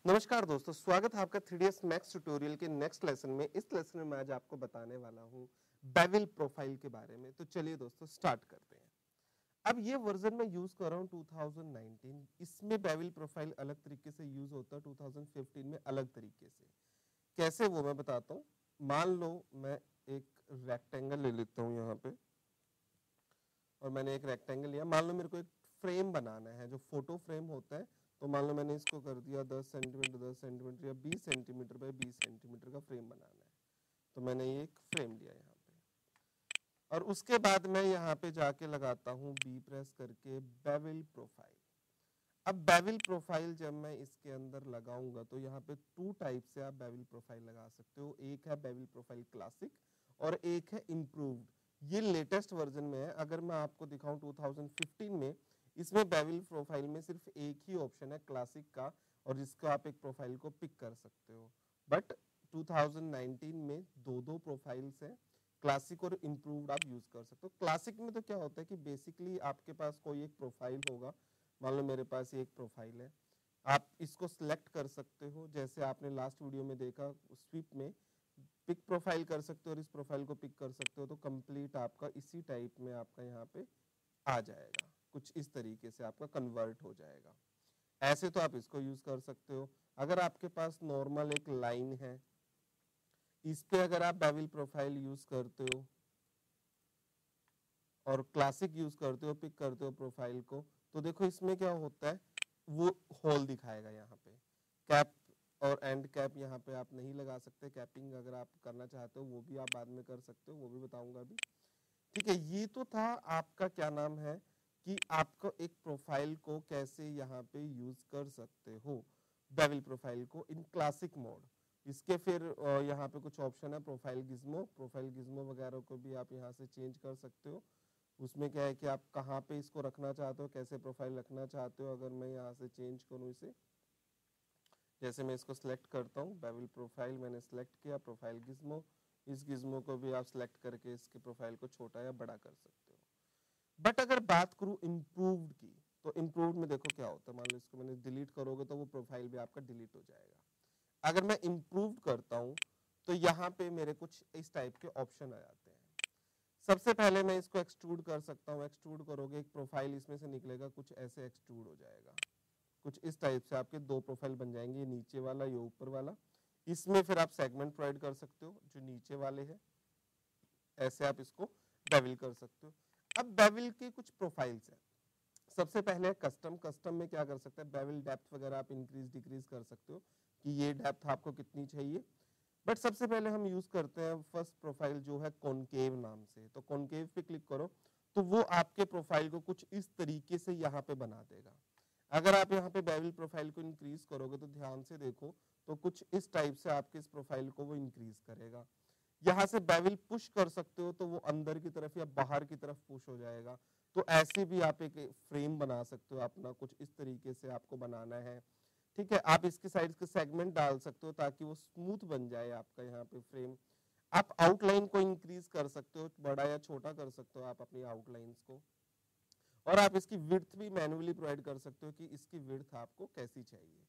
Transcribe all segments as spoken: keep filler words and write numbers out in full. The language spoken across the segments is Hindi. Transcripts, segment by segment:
नमस्कार दोस्तों, स्वागत है आपका three D S Max tutorial के नेक्स्ट लेसन में। इस लेसन में मैं आज आपको बताने वाला हूं बेविल प्रोफाइल के बारे में। तो चलिए दोस्तों स्टार्ट करते हैं। अब ये वर्जन मैं यूज कर रहा हूं टू थाउजेंड नाइनटीन। इसमें बेविल प्रोफाइल अलग तरीके से यूज होता है, टू थाउजेंड फिफ्टीन में अलग तरीके से। कैसे वो मैं बताता हूँ। मान लो मैं एक रेक्टेंगल ले लेता हूँ यहाँ पे, और मैंने एक रेक्टेंगल लिया। मान लो मेरे को एक फ्रेम बनाना है, जो फोटो फ्रेम होता है। तो मान लो मैंने इसको कर दिया दस सेंटीमीटर दस सेंटीमीटर या बीस सेंटीमीटर बाय बीस सेंटीमीटर का फ्रेम बनाना है। तो मैंने ये एक फ्रेम लिया यहाँ पे, और उसके बाद मैं यहाँ पे जाके लगाता हूँ बी प्रेस करके बेविल प्रोफाइल। अब बेविल प्रोफाइल जब मैं इसके अंदर लगाऊंगा तो यहाँ पे टू टाइप से आप बेविल प्रोफाइल लगा सकते हो। एक है बेविल प्रोफाइल क्लासिक और एक है इम्प्रूव्ड। ये लेटेस्ट वर्जन में है। अगर मैं आपको दिखाऊं टू थाउजेंड फिफ्टीन में, इसमें बेविल प्रोफाइल में सिर्फ एक ही ऑप्शन है क्लासिक का, और जिसको आप एक प्रोफाइल को पिक कर सकते हो। बट टू थाउजेंड नाइनटीन में दो दो प्रोफाइल्स हैं, क्लासिक और इम्प्रूव्ड आप यूज कर सकते हो। क्लासिक में तो क्या होता है कि बेसिकली आपके पास कोई एक प्रोफाइल होगा। मान लो मेरे पास एक प्रोफाइल है, आप इसको सिलेक्ट कर सकते हो। जैसे आपने लास्ट वीडियो में देखा, स्वीप में पिक प्रोफाइल कर सकते हो और इस प्रोफाइल को पिक कर सकते हो। तो कंप्लीट आपका इसी टाइप में आपका यहाँ पे आ जाएगा, कुछ इस तरीके से आपका कन्वर्ट हो जाएगा। ऐसे तो आप इसको यूज कर सकते हो। अगर आपके पास नॉर्मल एक लाइन है, इस पे अगर आप बेविल प्रोफाइल यूज करते हो और क्लासिक यूज करते हो, पिक करते हो प्रोफाइल को, तो देखो इसमें क्या होता है, वो होल दिखाएगा यहाँ पे। कैप और एंड कैप यहाँ पे आप नहीं लगा सकते। कैपिंग अगर आप करना चाहते हो वो भी आप बाद में कर सकते हो, वो भी बताऊंगा अभी। ठीक है, ये तो था आपका क्या नाम है कि आपको एक प्रोफाइल को कैसे यहाँ पे यूज कर सकते हो, बेविल प्रोफाइल को इन क्लासिक मोड। इसके फिर यहाँ पे कुछ ऑप्शन है, प्रोफाइल गिज्मो। प्रोफाइल गिज्मो वगैरह को भी आप यहाँ से चेंज कर सकते हो। उसमें क्या है कि आप कहाँ पे इसको रखना चाहते हो, कैसे प्रोफाइल रखना चाहते हो। अगर मैं यहाँ से चेंज करूँ इसे, जैसे मैं इसको सिलेक्ट करता हूँ, बेविल प्रोफाइल मैंने सिलेक्ट किया, प्रोफाइल गिज्मो। इस गिज्मो को भी आप सिलेक्ट करके इसके प्रोफाइल को छोटा या बड़ा कर सकते हो। बट अगर बात करूँ इम्प्रूव्ड की, तो इम्प्रूव्ड में देखो क्या होता है। मान लो इसको मैंने डिलीट करोगे तो वो प्रोफाइल भी आपका डिलीट हो जाएगा। अगर मैं इम्प्रूव्ड करता हूँ तो यहाँ पे मेरे कुछ इस टाइप के ऑप्शन आ जाते हैं। सबसे पहले मैं इसको एक्सट्रूड कर सकता हूँ। एक्सट्रूड करोगे एक प्रोफाइल इसमें से निकलेगा, कुछ ऐसे एक्सट्रूड हो जाएगा। कुछ इस टाइप से आपके दो प्रोफाइल बन जाएंगे, ये नीचे वाला, ये ऊपर वाला। इसमें फिर आप सेगमेंट प्रोवाइड कर सकते हो, जो नीचे वाले हैं ऐसे आप इसको बेविल कर सकते हो। अब बेविल के कुछ प्रोफाइल्स हैं। सबसे पहले कस्टम। कस्टम में क्या कर सकते हैं, बेविल डेप्थ वगैरह आप इंक्रीज डिक्रीज कर सकते हो कि ये डेप्थ आपको कितनी चाहिए। बट सबसे पहले हम यूज करते हैं फर्स्ट प्रोफाइल जो है कॉनकेव नाम से। तो कॉनकेव पे क्लिक करो तो वो आपके प्रोफाइल को कुछ इस तरीके से यहाँ पे बना देगा। अगर आप यहाँ पे बेविल प्रोफाइल को इंक्रीज करोगे तो ध्यान से देखो, तो कुछ इस टाइप से आपके इस प्रोफाइल को वो इंक्रीज करेगा। यहाँ से बेविल पुश कर सकते हो तो वो अंदर की तरफ या बाहर की तरफ पुश हो जाएगा। तो ऐसे भी आप एक फ्रेम बना सकते हो अपना, कुछ इस तरीके से आपको बनाना है। ठीक है, आप इसके साइड के सेगमेंट डाल सकते हो ताकि वो स्मूथ बन जाए आपका यहाँ पे फ्रेम। आप आउटलाइन को इंक्रीज कर सकते हो, बड़ा या छोटा कर सकते हो आप अपनी आउटलाइंस को। और आप इसकी विड्थ भी मैन्युअली प्रोवाइड कर सकते हो कि इसकी विड्थ आपको कैसी चाहिए।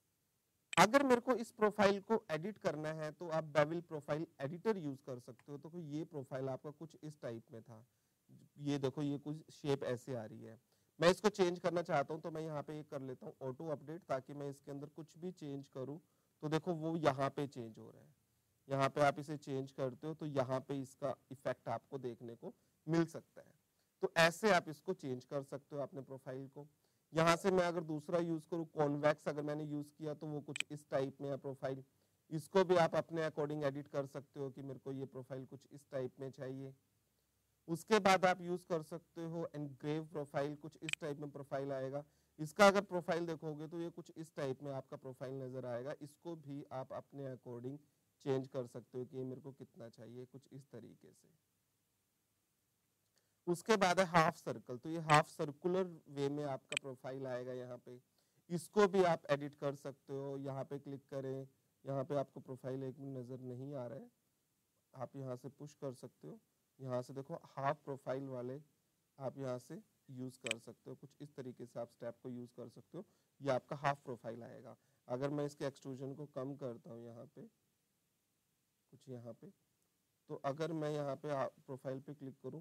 अगर मेरे को इस प्रोफाइल को एडिट करना है तो आप बेविल प्रोफाइल एडिटर यूज कर सकते हो। तो ये प्रोफाइल आपका कुछ इस टाइप में था, ये देखो ये कुछ शेप ऐसे आ रही है। मैं इसको चेंज करना चाहता हूँ तो मैं यहाँ पे एक कर लेता हूँ ऑटो अपडेट, ताकि मैं इसके अंदर कुछ भी चेंज करूँ तो देखो वो यहाँ पे चेंज हो रहा है। यहाँ पे आप इसे चेंज करते हो तो यहाँ पे इसका इफेक्ट आपको देखने को मिल सकता है। तो ऐसे आप इसको चेंज कर सकते हो अपने प्रोफाइल को। यहाँ से मैं अगर दूसरा यूज करूँ कॉन्वेक्स, अगर मैंने यूज किया तो वो कुछ इस टाइप में है प्रोफाइल। इसको भी आप अपने अकॉर्डिंग एडिट कर सकते हो कि मेरे को ये प्रोफाइल कुछ इस टाइप में चाहिए। उसके बाद आप यूज कर सकते हो एनग्रेव प्रोफाइल, कुछ इस टाइप में प्रोफाइल आएगा। इसका अगर प्रोफाइल देखोगे तो ये कुछ इस टाइप में आपका प्रोफाइल नजर आएगा। इसको भी आप अपने अकॉर्डिंग चेंज कर सकते हो कि ये मेरे को कितना चाहिए, कुछ इस तरीके से। उसके बाद है हाफ सर्कल। तो ये हाफ सर्कुलर वे में आपका प्रोफाइल आएगा यहाँ पे। इसको भी आप एडिट कर सकते हो। यहाँ पे क्लिक करें, यहाँ पे आपको प्रोफाइल एक मिनट नजर नहीं आ रहा है, आप यहाँ से पुश कर सकते हो। यहाँ से देखो हाफ प्रोफाइल वाले आप यहाँ से यूज कर सकते हो। कुछ इस तरीके से आप स्टेप को यूज कर सकते हो, ये आपका हाफ प्रोफाइल आएगा। अगर मैं इसके एक्सट्रूजन को कम करता हूँ यहाँ पे कुछ यहाँ पे, तो अगर मैं यहाँ पे प्रोफाइल पे क्लिक करूँ,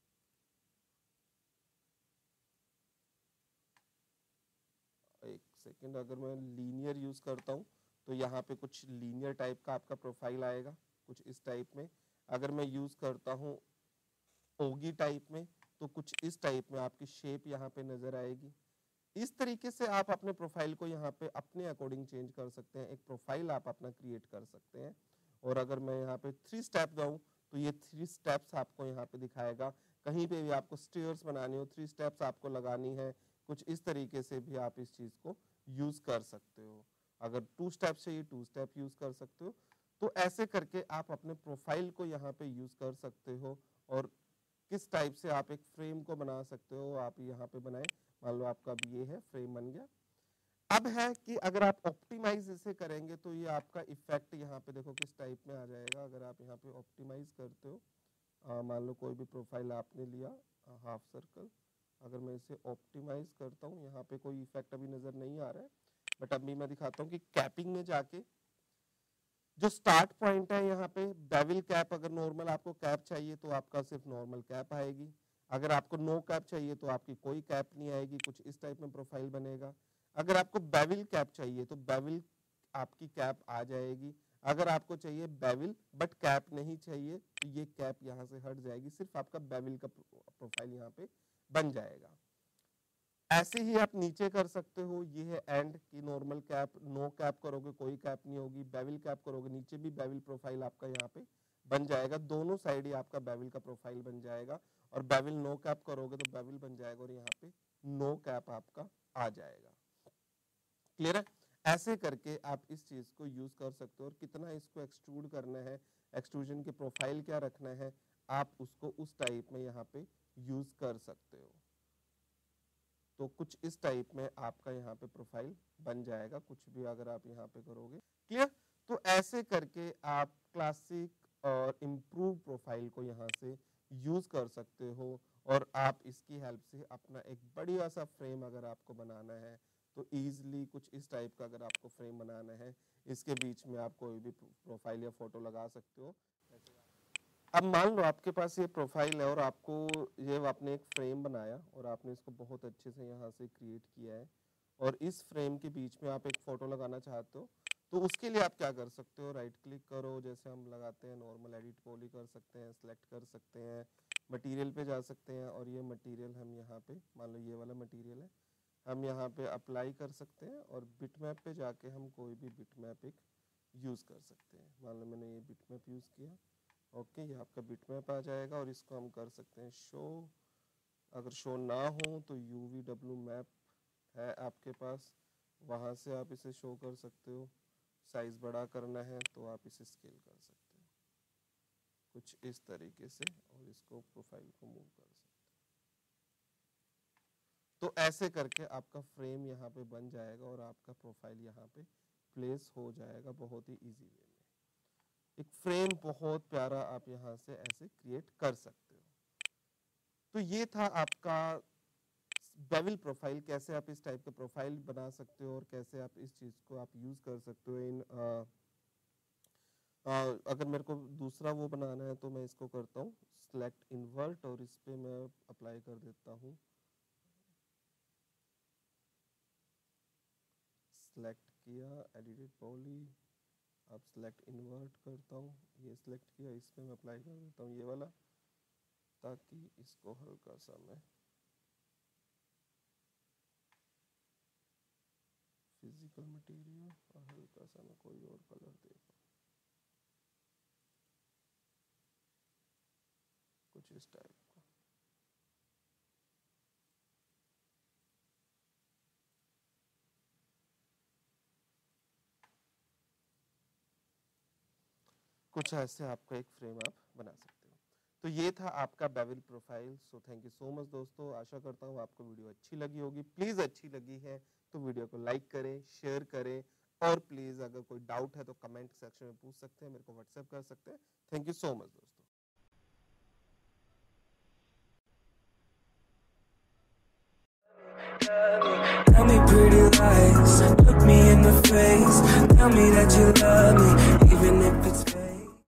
एक सेकेंड, अगर मैं लीनियर यूज करता हूँ तो यहाँ पे कुछ लीनियर टाइप का आपका प्रोफाइल आएगा कुछ इस टाइप में। अगर मैं यूज करता हूँ ओगी टाइप में तो कुछ इस टाइप में आपकी शेप यहाँ पे नजर आएगी। इस तरीके से आप अपने प्रोफाइल को यहाँ पे अपने अकॉर्डिंग चेंज कर सकते हैं, एक प्रोफाइल आप अपना क्रिएट कर सकते हैं। और अगर मैं यहाँ पे थ्री स्टेप जाऊँ तो ये थ्री स्टेप्स आपको यहाँ पे दिखाएगा। कहीं पे भी आपको स्टेयर्स बनानी हो, थ्री स्टेप्स आपको लगानी है, कुछ इस तरीके से भी आप इस चीज को यूज कर सकते हो। अगर टू स्टेप चाहिए टू स्टेप यूज कर सकते हो। तो ऐसे करके आप अपने प्रोफाइल को यहाँ पे यूज कर सकते हो और किस टाइप से आप एक फ्रेम को बना सकते हो आप यहाँ पे बनाए। मान लो आपका अब ये है फ्रेम बन गया। अब है कि अगर आप ऑप्टिमाइज इसे करेंगे तो ये आपका इफेक्ट यहाँ पे देखो किस टाइप में आ जाएगा। अगर आप यहाँ पे ऑप्टिमाइज करते हो, मान लो कोई भी प्रोफाइल आपने लिया हाफ सर्कल, अगर मैं इसे ऑप्टिमाइज करता हूँ, यहाँ पे कोई इफेक्ट अभी नजर नहीं आ रहा है, बट अभी मैं दिखाता हूँ कि कैपिंग में जाके जो स्टार्ट पॉइंट है यहाँ पे बेविल कैप, अगर नॉर्मल आपको कैप चाहिए तो आपका सिर्फ नॉर्मल कैप आएगी। अगर आपको नो कैप चाहिए तो आपकी कोई कैप नहीं आएगी, कुछ इस टाइप में प्रोफाइल बनेगा। अगर आपको बेविल कैप चाहिए तो बेविल आपकी कैप आ जाएगी। अगर आपको चाहिए बेविल बट कैप नहीं चाहिए तो ये कैप यहाँ से हट जाएगी, सिर्फ आपका बेविल का प्रोफाइल यहाँ पे बन जाएगा। ऐसे ही आप नीचे कर सकते हो, ये है एंड की नॉर्मल कैप, नो कैप करोगे कोई कैप नहीं होगी, बेविल कैप करोगे नीचे भी बेविल प्रोफाइल आपका यहाँ पे बन जाएगा, दोनों साइड ही आपका बेविल का प्रोफाइल बन जाएगा। और बेविल नो कैप करोगे तो बेविल बन जाएगा और यहाँ पे नो कैप आपका आ जाएगा। क्लियर है? ऐसे करके आप इस चीज को यूज कर सकते हो और कितना इसको एक्सट्रूड करना है, एक्सट्रूजन के प्रोफाइल क्या रखना है, आप उसको उस टाइप में यहाँ पे यूज कर सकते हो। तो कुछ इस टाइप में आपका यहाँ पे प्रोफाइल बन जाएगा, कुछ भी अगर आप यहाँ पे करोगे। क्लियर? तो ऐसे करके आप क्लासिक और इम्प्रूव प्रोफाइल को यहाँ से यूज कर सकते हो और आप इसकी हेल्प से अपना एक बढ़िया सा फ्रेम अगर आपको बनाना है तो इजीली कुछ इस टाइप का अगर आपको फ्रेम बनाना है, इसके बीच में आप कोई भी प्रोफाइल या फोटो लगा सकते हो। अब मान लो आपके पास ये प्रोफाइल है और आपको ये आपने एक फ्रेम बनाया और आपने इसको बहुत अच्छे से यहाँ से क्रिएट किया है और इस फ्रेम के बीच में आप एक फोटो लगाना चाहते हो, तो उसके लिए आप क्या कर सकते हो, राइट क्लिक करो, जैसे हम लगाते हैं नॉर्मल, एडिट पॉली कर सकते हैं, सिलेक्ट कर सकते हैं, मटेरियल पे जा सकते हैं और ये मटेरियल हम यहाँ पे मान लो ये वाला मटेरियल है, हम यहाँ पे अप्लाई कर सकते हैं और बिटमैप पे जाके हम कोई भी बिटमैप एक यूज कर सकते हैं। मान लो मैंने ये बिटमैप यूज किया, ओके ये आपका बिटमैप आ जाएगा और इसको हम कर सकते हैं शो। अगर शो ना हो तो यू वी डब्ल्यू मैप है आपके पास, वहाँ से आप इसे शो कर सकते हो। साइज बड़ा करना है तो आप इसे स्केल कर सकते हो कुछ इस तरीके से और इसको प्रोफाइल को मूव कर सकते हो। तो ऐसे करके आपका फ्रेम यहाँ पे बन जाएगा और आपका प्रोफाइल यहाँ पे प्लेस हो जाएगा बहुत ही इजी वे में। एक फ्रेम बहुत प्यारा आप यहाँ से ऐसे क्रिएट कर सकते हो। तो ये था आपका बेविल प्रोफाइल, कैसे आप इस टाइप का प्रोफाइल बना सकते हो और कैसे आप इस चीज को आप यूज कर सकते हो इन आ, आ, अगर मेरे को दूसरा वो बनाना है तो मैं इसको करता हूँ सिलेक्ट इन्वर्ट और इस पे मैं अप्लाई कर देता हूँ सिलेक्ट किया, एडिटेड पॉली, अब सिलेक्ट इन्वर्ट करता हूँ, ये सिलेक्ट किया, इस पे मैं अप्लाई कर देता हूँ ये वाला, ताकि इसको हल्का सा मैं फिजिकल मटेरियल और हल्का सा मैं कोई और कलर दे पाऊँ कुछ इस टाइप का। कुछ ऐसे आपका एक फ्रेम आप बना सकते हो। तो ये था आपका bevel profile. So thank you so much दोस्तों, आशा करता हूँ आपको वीडियो अच्छी लगी होगी। प्लीज अच्छी लगी है तो वीडियो को लाइक करें, शेयर करें और प्लीज अगर कोई डाउट है तो कमेंट सेक्शन में पूछ सकते हैं, मेरे को व्हाट्सएप कर सकते हैं। थैंक यू सो मच दोस्तों। Tell me pretty lies, look me in the face. you love me, even if it's